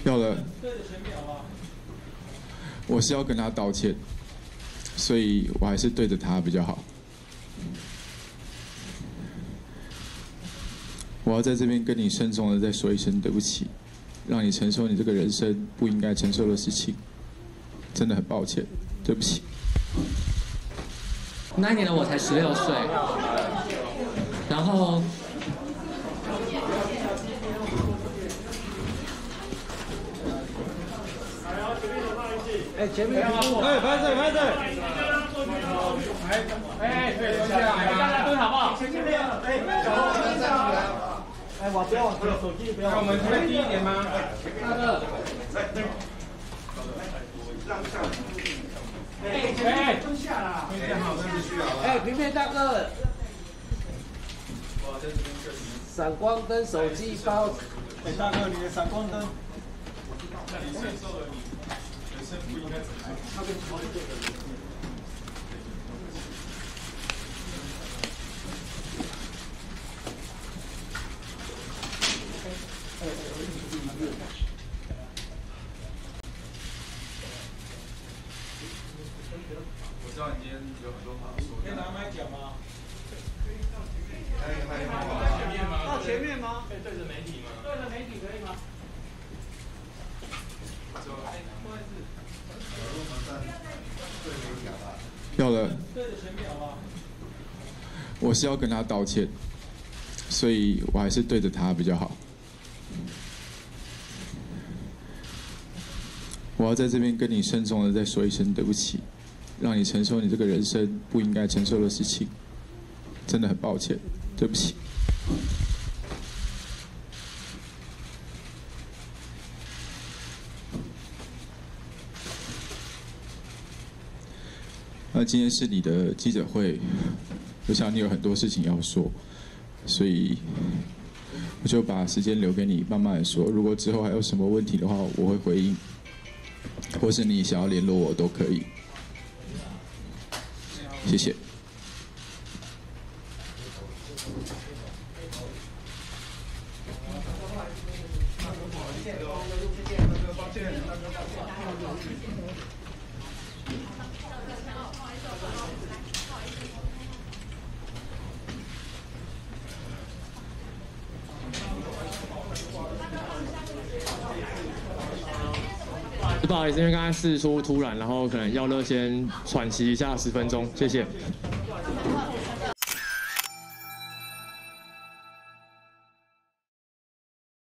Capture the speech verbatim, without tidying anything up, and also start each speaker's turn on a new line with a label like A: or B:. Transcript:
A: 要了，我是要跟他道歉，所以我还是对着他比较好。我要在这边跟你慎重的再说一声对不起，让你承受你这个人生不应该承受的事情，真的很抱歉，对不起。
B: 那一年的我才十六岁，然后。
C: 哎，前面，哎，拍摄拍摄，哎哎，对，蹲下来，大家蹲好不好？前面，哎，小红蹲下来，哎，我不要往手机不要。我们这边低一点吗？大哥，让下。哎哎，蹲下啦，蹲下好，蹲下好。哎，平平大哥，闪光灯、手机包。哎，大哥，你的闪光灯。那你承受了你。 不应该怎么样？他跟超越的人。
A: 我知道你今天有很多话说。
C: 可以拿麦讲吗？
D: 可以，可以，
C: 到前面吗？到前面吗？
D: 可以对着媒体吗？
C: 对着媒体可以吗？
D: 就哎，不好意思。
A: 要了，
C: 对着前面好不好？
A: 我是要跟他道歉，所以我还是对着他比较好。我要在这边跟你慎重的再说一声对不起，让你承受你这个人生不应该承受的事情，真的很抱歉，对不起。 那今天是你的记者会，我想你有很多事情要说，所以我就把时间留给你慢慢的说。如果之后还有什么问题的话，我会回应，或是你想要联络我都可以。谢谢。
B: 不好意思，因为刚才事出突然，然后可能耀乐先喘息一下十分钟，谢谢。